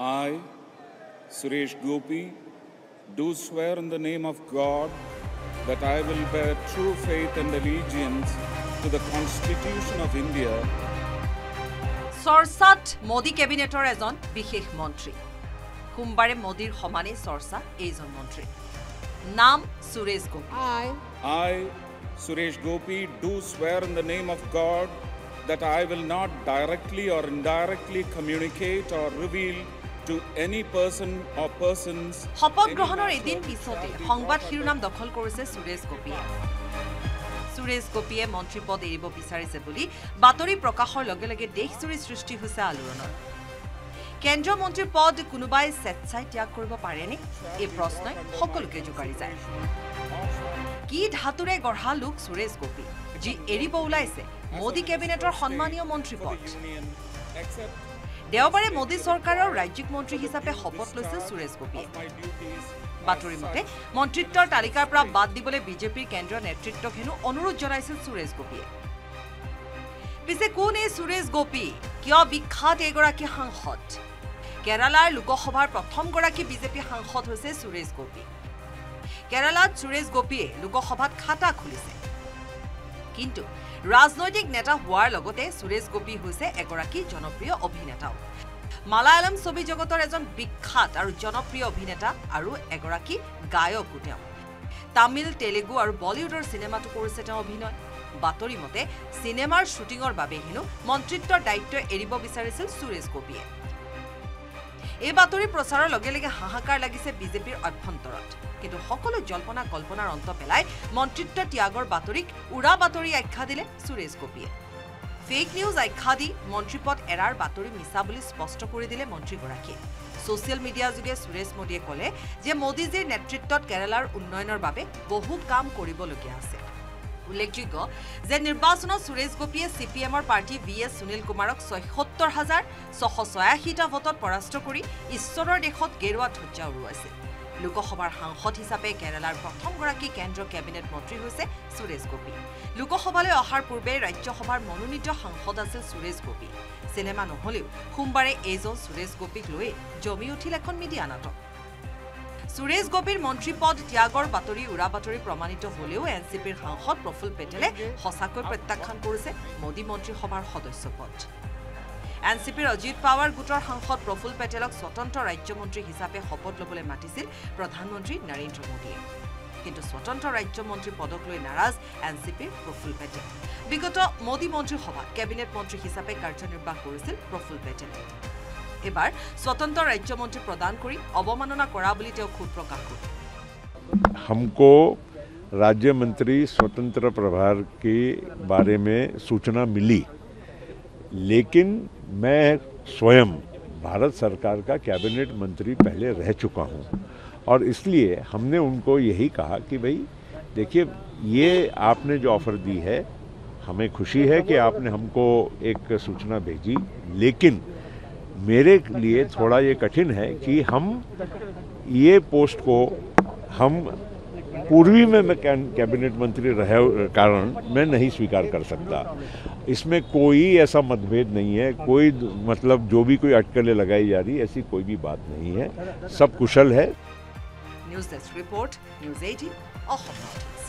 I, Suresh Gopi, do swear in the name of God that I will bear true faith and allegiance to the Constitution of India. Sorsat Modi Cabinetor ejon bishesh mantri. Sombare Modir homane sorsa ejon mantri. Naam Suresh Gopi. I, Suresh Gopi, do swear in the name of God that I will not directly or indirectly communicate or reveal to any person or persons. Hopot grohonor edin pisote সংবাদ শিৰোনাম দখল কৰিছে সুৰেশ গোপীয়ে। সুৰেশ গোপীয়ে মন্ত্ৰী পদ এৰিব বিচাৰিছে বুলি বাতৰি প্ৰকাশৰ লগে লগে দেশজুৰি সৃষ্টি হৈছে আলোড়নৰ। কেন্দ্ৰীয় মন্ত্ৰীৰ পদ কোনোবাই স্বেচ্ছাই ত্যাগ কৰিব পাৰেনে? এই প্ৰশ্নই সকলোকে জোকাৰি যায়। কি ধাতুৰে গঢ়া লোক সুৰেশ গোপী যি এৰিব ওলাইছে মোদী কেবিনেটৰ সন্মানীয় মন্ত্ৰী পদ। দেওবাৰে মোদী চৰকাৰৰ ৰাজ্যিক মন্ত্ৰী হিচাপে শপত লৈছে সুৰেশ গোপীয়ে। বাতৰি মতে মন্ত্ৰিত্বৰ তালিকাৰ পৰা বাদ দিবলৈ বিজেপিৰ কেন্দ্ৰীয় নেতৃত্বক হেনো অনুৰোধ জনাইছিল সুৰেশ গোপীয়ে। পিছে কোন এই সুৰেশ গোপী? কিয় বিখ্যাত এগৰাকী সাংসদ? কেৰালাৰ লোকসভাৰ প্ৰথমগৰাকী বিজেপি সাংসদ হৈছে সুৰেশ গোপী। কেৰালাত সুৰেশ গোপীয়ে লোকসভাত খাতা খুলিছে। কিন্তু ৰাজনৈতিক নেতা হোৱাৰ লগতে সুৰেশ গোপী হৈছে এগৰাকী জনপ্ৰিয় অভিনেতাও। মালায়ালম ছবি জগতৰ এজন বিখ্যাত আৰু জনপ্ৰিয় অভিনেতা আৰু এগৰাকী গায়কো তেওঁ। তামিল, তেলেগু আৰু বলিউডৰ চিনেমাটো কৰিছে তেওঁ অভিনয়। বাতৰি মতে চিনেমাৰ শ্বুটিঙৰ বাবে হেনো মন্ত্ৰিত্বৰ দায়িত্ব এৰিব বিচাৰিছিল সুৰেশ গোপীয়ে। এই বাতৰি প্ৰচাৰৰ লগে লগে হাহাকাৰ লাগিছে বিজেপিৰ অভ্যন্তৰত। কিন্তু সকলো জল্পনা কল্পনাৰ অন্ত পেলাই মন্ত্ৰিত্ব ত্যাগৰ বাতৰিক উৰা বাতৰি আখ্যা দিলে সুৰেশ গোপীয়ে। ফেক নিউজ আখ্যা দি মন্ত্ৰীপদ এৰাৰ বাতৰি মিছা বুলি স্পষ্ট কৰি দিলে মন্ত্ৰীগৰাকীয়ে। ছ'চিয়েল মিডিয়া যোগে সুৰেশ মোদীয়ে ক'লে যে মোদীজীৰ নেতৃত্বত কেৰালাৰ উন্নয়নৰ বাবে বহু কাম কৰিবলগীয়া আছে। উল্লেখযোগ্য যে নিৰ্বাচনত সুৰেশ গোপীয়ে চিপিএমৰ প্ৰাৰ্থী VS সুনীল কুমাৰক ৭৬,৬৮৬টা ভোটত পৰাস্ত কৰি ঈশ্বৰৰ দেশত গেৰুৱা ধ্বজা উৰুৱাইছিল। লোকসভাৰ সাংসদ হিচাপে কেৰালাৰ প্ৰথমগৰাকী কেন্দ্ৰীয় কেবিনেট মন্ত্ৰী হৈছে সুৰেশ গোপী। লোকসভালৈ অহাৰ পূৰ্বে ৰাজ্যসভাৰ মনোনীত সাংসদ আছিল সুৰেশ গোপী। চিনেমা নহলেও সোমবাৰে এইজন সুৰেশ গোপীক লৈ জমি উঠিল এখন মিডিয়া নাটক। সুৰেশ গোপীৰ মন্ত্ৰী পদ ত্যাগৰ বাতৰি উৰা বাতৰি প্ৰমাণিত হলেও এনচিপিৰ সাংসদ প্ৰফুল পেটেলে সঁচাকৈ প্ৰত্যাখ্যান কৰিছে মোদী মন্ত্ৰীসভাৰ সদস্য পদ। এনচিপিৰ অজিত পাৱাৰ গোটৰ সাংসদ প্ৰফুল পেটেলক স্বতন্ত্ৰ ৰাজ্যমন্ত্ৰী হিচাপে শপত ল'বলৈ মাতিছিল প্ৰধানমন্ত্ৰী নৰেন্দ্ৰ মোদীয়ে। কিন্তু স্বতন্ত্ৰ ৰাজ্যমন্ত্ৰী পদক লৈ নাৰাজ এনচিপিৰ প্ৰফুল পেটেল। বিগত মোদী মন্ত্ৰীসভাত কেবিনেট মন্ত্ৰী হিচাপে কাৰ্যনিৰ্বাহ কৰিছিল প্ৰফুল পেটেলে। এবাৰ স্বতন্ত্ৰ ৰাজ্যমন্ত্ৰী প্ৰদান কৰি অৱমাননা কৰা বুলি তেওঁ ক্ষোভ প্ৰকাশ কৰে। हमको राज्य मंत्री स्वतंत्र प्रभार के बारे में सूचना मिली, लेकिन मैं स्वयं भारत सरकार का कैबिनेट मंत्री पहले रह चुका हूं और इसलिए हमने उनको यही कहा कि भाई देखिए, ये आपने जो ऑफ़र दी है हमें खुशी है कि आपने हमको एक सूचना भेजी, लेकिन मेरे लिए थोड़ा ये कठिन है कि हम ये पोस्ट को हम पूर्वी में मैं कैबिनेट मंत्री रहे कारण मैं नहीं स्वीकार कर सकता। इसमें कोई ऐसा मतभेद नहीं है, कोई मतलब जो भी कोई अटकलें लगाई जा रही ऐसी कोई भी बात नहीं है, सब कुशल है। News desk report, news 18 Assam.